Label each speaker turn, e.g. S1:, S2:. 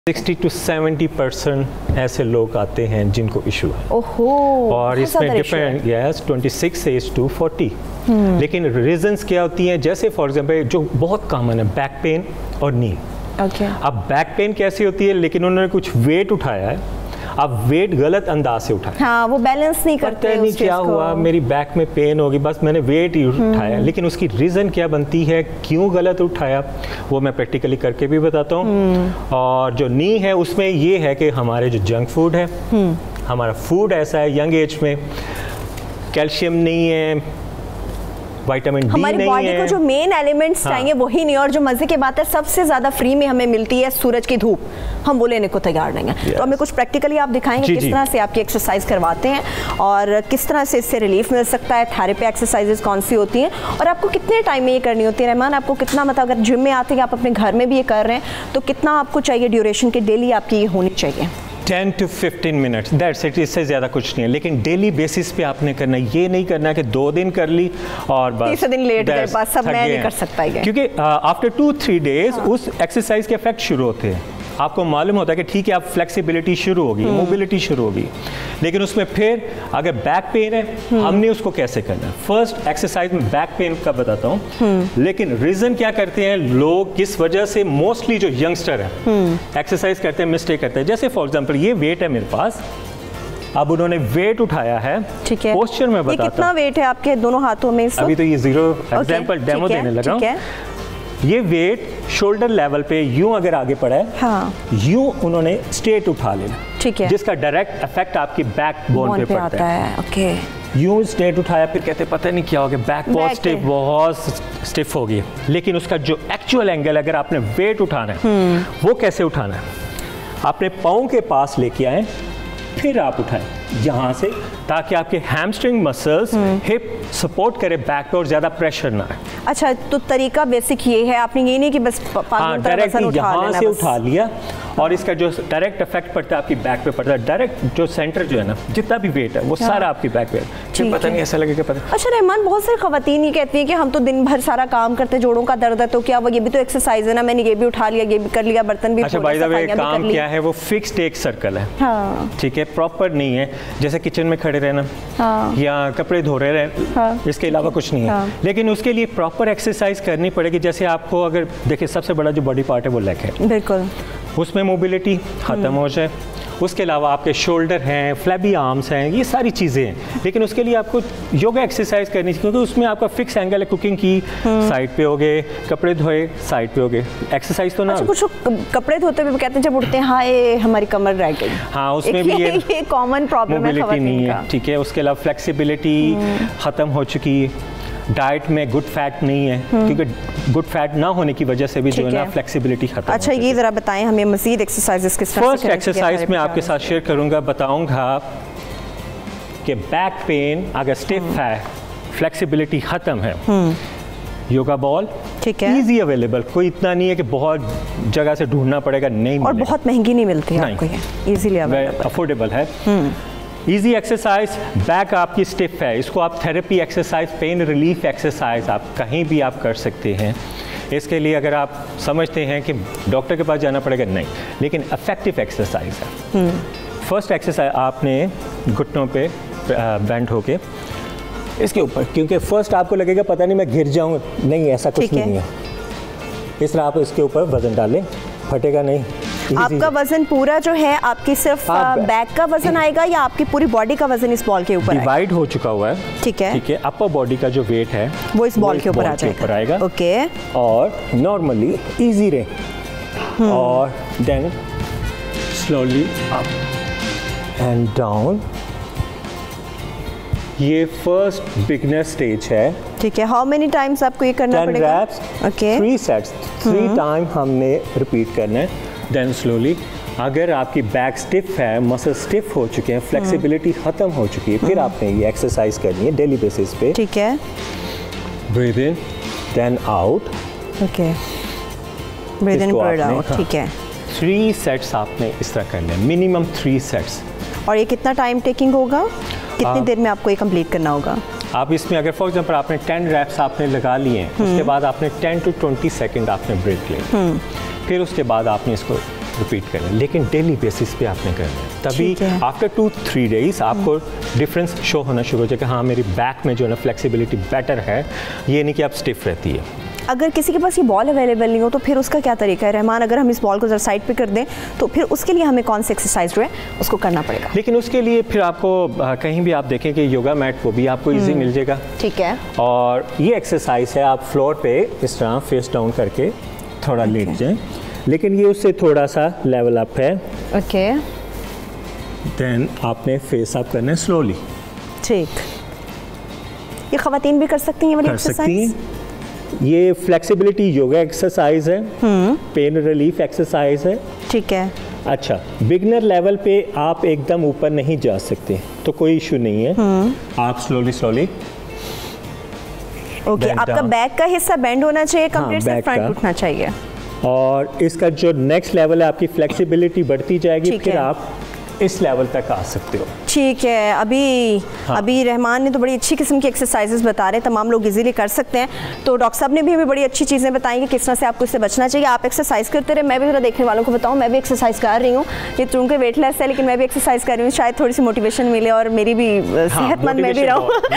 S1: 60 to 70% ऐसे लोग आते हैं जिनको इशू है।
S2: ओहो,
S1: और इसमें डिपेंड 26 एज टू 40। लेकिन रीजंस क्या होती हैं, जैसे फॉर एग्जांपल जो बहुत कॉमन है बैक पेन और नी। अब बैक पेन कैसी होती है, लेकिन उन्होंने कुछ वेट उठाया है, अब वेट गलत अंदाज से उठाया,
S2: हाँ, वो बैलेंस नहीं करते,
S1: पता नहीं क्या हुआ, मेरी बैक में पेन होगी, बस मैंने वेट ही उठाया। लेकिन उसकी रीज़न क्या बनती है, क्यों गलत उठाया, वो मैं प्रैक्टिकली करके भी बताता हूँ। और जो नी है उसमें ये है कि हमारे जो जंक फूड है, हमारा फूड ऐसा है यंग एज में, कैल्शियम नहीं है, विटामिन डी नहीं है,
S2: हमारी बॉडी को जो मेन एलिमेंट्स चाहिए वही नहीं। और जो मजे की बात है, सबसे ज्यादा फ्री में हमें मिलती है सूरज की धूप, हम वो लेने को तैयार नहीं है। तो हमें कुछ प्रैक्टिकली आप दिखाएंगे किस तरह से आपकी एक्सरसाइज करवाते हैं और किस तरह से इससे रिलीफ मिल सकता है, थेरेपी एक्सरसाइजेस कौन सी होती हैं और आपको कितने टाइम में ये करनी होती है। रहमान, आपको कितना, मतलब अगर जिम में आते हैं, आप अपने घर में भी ये कर रहे हैं, तो कितना आपको चाहिए ड्यूरेशन के डेली आपकी ये होनी चाहिए?
S1: 10 to 15 मिनट्स, दैट्स इट, इससे ज़्यादा कुछ नहीं है। लेकिन डेली बेसिस पे आपने करना है, ये नहीं करना कि 2 दिन कर ली और बस
S2: तीसरे दिन लेट गए, बस सब मैं नहीं कर सकता ये।
S1: क्योंकि आफ्टर 2-3 डेज उस एक्सरसाइज के इफेक्ट शुरू होते हैं। आपको मालूम होता है कि ठीक है, आप फ्लेक्सिबिलिटी शुरू होगी, मोबिलिटी शुरू होगी, लेकिन उसमें फिर अगर बैक पेन है, हमने उसको कैसे करना है। फर्स्ट एक्सरसाइज में बैक पेन का बताता हूँ, लेकिन रीज़न क्या करते हैं लोग, किस वजह से मोस्टली जो यंगस्टर है एक्सरसाइज करते हैं, मिस्टेक करते हैं। जैसे फॉर एग्जाम्पल ये वेट है मेरे पास, अब उन्होंने वेट उठाया है,
S2: ठीक है,
S1: पोस्चर में बताता हूँ।
S2: कितना वेट है आपके दोनों हाथों में?
S1: अभी तो ये 0 एग्जाम्पल डेमो देने लगा हूँ। ये वेट शोल्डर लेवल पे यूं अगर आगे पड़ा है, हाँ, यूं उन्होंने स्ट्रेट उठा लेना,
S2: ठीक है,
S1: जिसका डायरेक्ट इफेक्ट आपकी बैक बोन पे पड़ता है।
S2: ओके,
S1: यूं स्ट्रेट उठाया, फिर कहते पता नहीं क्या हो गया, बैक बहुत स्टिफ हो गई। लेकिन उसका जो एक्चुअल एंगल, अगर आपने वेट उठाना है, वो कैसे उठाना है, आपने पाँव के पास लेके आए, फिर आप उठाएं यहाँ से, ताकि आपके हैमस्ट्रिंग मसल्स हिप सपोर्ट करे बैक पे और ज़्यादा प्रेशर ना आए।
S2: अच्छा, तो तरीका बेसिक ये है, आपने ये नहीं कि बस
S1: डायरेक्ट यहाँ से उठा लिया और इसका जो डायरेक्ट इफेक्ट पड़ता है आपकी बैक पे पड़ता है, डायरेक्ट जो सेंटर जो है ना, जितना भी वेट है वो सारा आपकी बैक पे है। पता नहीं ऐसा लगेगा, पता।
S2: अच्छा रहमान, बहुत सारी खवातीन ये कहती हैं कि हम तो दिन भर सारा काम करते, जोड़ों का दर्द है, तो क्या वो ये भी तो एक्सरसाइज है ना, मैंने ये भी उठा लिया, ये भी कर लिया, बर्तन भी।
S1: अच्छा बाय द वे, काम क्या है, वो फिक्स्ड एक सर्कल है, हाँ, ठीक है, प्रॉपर नहीं है, जैसे किचन में खड़े रहना, हाँ, या कपड़े धो रहे रहना, हाँ, इसके अलावा कुछ नहीं है, हाँ। लेकिन उसके लिए प्रॉपर एक्सरसाइज करनी पड़ेगी। जैसे आपको अगर देखिए, सबसे बड़ा जो बॉडी पार्ट है वो लेग है, बिल्कुल, उसमें मोबिलिटी ख़त्म हो जाए। उसके अलावा आपके शोल्डर हैं, फ्लैबी आर्म्स हैं, ये सारी चीज़ें हैं, लेकिन उसके लिए आपको योगा एक्सरसाइज करनी चाहिए, क्योंकि उसमें आपका फिक्स एंगल है। कुकिंग की साइड पे हो गए, कपड़े धोए साइड पे हो गए, एक्सरसाइज तो ना।
S2: अच्छा, कुछ कपड़े धोते हुए कहते हैं जब उठते हैं, हाँ ये हमारी कमर रह गई, हाँ, उसमें भी ये कॉमन प्रॉब्लम है, मोबिलिटी नहीं है,
S1: ठीक है। उसके अलावा फ्लेक्सिबिलिटी ख़त्म हो चुकी है, डाइट में गुड फैट नहीं है, क्योंकि गुड फैट ना होने की वजह से भी जो है ना फ्लेक्सिबिलिटी खत्म।
S2: अच्छा, ये जरा बताएं हमें मजीद एक्सरसाइजेस किस तरह से।
S1: फर्स्ट एक्सरसाइज में आपके साथ शेयर करूंगा, बताऊंगा कि बैक पेन अगर स्टिफ है, फ्लेक्सिबिलिटी खत्म है, योगा बॉल, ठीक है, इजी अवेलेबल, कोई इतना नहीं है कि बहुत जगह से ढूंढना पड़ेगा, नहीं, और
S2: बहुत महंगी नहीं मिलती है आपको, ये इजीली अवेलेबल,
S1: अफोर्डेबल है। इजी एक्सरसाइज, बैक आपकी स्टिफ है, इसको आप therapy exercise, pain relief exercise आप कहीं भी आप कर सकते हैं। इसके लिए अगर आप समझते हैं कि डॉक्टर के पास जाना पड़ेगा, नहीं, लेकिन इफेक्टिव एक्सरसाइज है। फर्स्ट एक्सरसाइज, आपने घुटनों पे बेंड होके इसके ऊपर, क्योंकि फर्स्ट आपको लगेगा पता नहीं मैं गिर जाऊँ, नहीं, ऐसा कुछ नहीं है। इस तरह आप इसके ऊपर वजन डालें, फटेगा नहीं।
S2: आपका वजन पूरा जो है, आपकी सिर्फ बैक का वजन आएगा या आपकी पूरी बॉडी का वजन इस बॉल के ऊपर
S1: डिवाइड हो चुका हुआ है, ठीक है, ठीक है। अपर बॉडी का जो वेट है
S2: वो इस बॉल के ऊपर आएगा, ओके,
S1: और नॉर्मली इजी रहे, और then slowly up and down. ये फर्स्ट बिगनर स्टेज है, ठीक है। हाउ मेनी टाइम्स आपको ये करना पड़ेगा? 10 reps, ओके, 3 सेट्स, 3 टाइम हमने रिपीट करना है। देन स्लोली, अगर आपकी बैक स्टिफ है, मसल स्टिफ हो चुके हैं, फ्लेक्सिबिलिटी खत्म हो चुकी है, फिर आपने ये एक्सरसाइज करनी है डेली बेसिस पे, ठीक है। Breathe in, then out, okay, breathe in, breathe out, ठीक है। 3 सेट्स आपने इस तरह करने हैं, मिनिमम 3 सेट्स।
S2: और ये कितना टाइम टेकिंग होगा, कितनी देर में आपको ये कंप्लीट करना होगा?
S1: आप इसमें अगर फॉर एग्जांपल आपने 10 रैप्स आपने लगा लिए हैं, उसके बाद आपने 10 to 20 सेकंड आपने ब्रेक ले, फिर उसके बाद आपने इसको रिपीट करना है, लेकिन डेली बेसिस पे आपने करना है। तभी आफ्टर 2-3 डेज आपको डिफरेंस शो होना शुरू हो जाएगा। हाँ, मेरी बैक में जो है ना फ्लेक्सिबिलिटी बेटर है, ये नहीं कि आप स्टिफ रहती है।
S2: अगर किसी के पास ये बॉल अवेलेबल नहीं हो तो फिर उसका क्या तरीका है रहमान? अगर हम इस बॉल को जरा साइड पे कर दें तो फिर उसके लिए हमें कौन सी एक्सरसाइज जो है उसको करना पड़ेगा?
S1: लेकिन उसके लिए फिर आपको कहीं भी आप देखें कि योगा मैट वो भी आपको इजी मिल जाएगा।
S2: ठीक है।
S1: और ये एक्सरसाइज है, आप फ्लोर पे इस तरह फेस डाउन करके थोड़ा लेट जाएं, लेकिन ये उससे थोड़ा सा लेवल अप है।
S2: ओके।
S1: देन आपने फेस अप करना है स्लोली।
S2: ठीक। ये ख़वातीन भी कर सकती हैं ये वाली एक्सरसाइज?
S1: ये फ्लेक्सिबिलिटी योगा एक्सरसाइज है, पेन रिलीफ एक्सरसाइज है।
S2: ठीक है।
S1: अच्छा, बिगनर लेवल पे आप एकदम ऊपर नहीं जा सकते तो कोई इशू नहीं है, आप स्लोली स्लोली।
S2: ओके, आपका बैक का हिस्सा बेंड होना चाहिए, कंप्लीट से फ्रंट उठना चाहिए।
S1: और इसका जो नेक्स्ट लेवल है आपकी फ्लेक्सिबिलिटी बढ़ती जाएगी, फिर आप इस लेवल तक आ सकते हो।
S2: ठीक है। अभी रहमान ने तो बड़ी अच्छी किस्म की एक्सरसाइजेस बता रहे हैं, तमाम लोग इजीली कर सकते हैं। तो डॉक्टर साहब ने भी हमें बड़ी अच्छी चीज़ें बताई कि किस तरह से आपको इससे बचना चाहिए। आप एक्सरसाइज करते रहे, मैं भी थोड़ा देखने वालों को बताऊँ, मैं भी एक्सरसाइज कर रही हूँ। ये चूँकि वेटलेस है लेकिन मैं भी एक्सरसाइज कर रही हूँ, शायद थोड़ी सी मोटिवेशन मिले और मेरी भी सेहतमंद मैं भी रहूँ।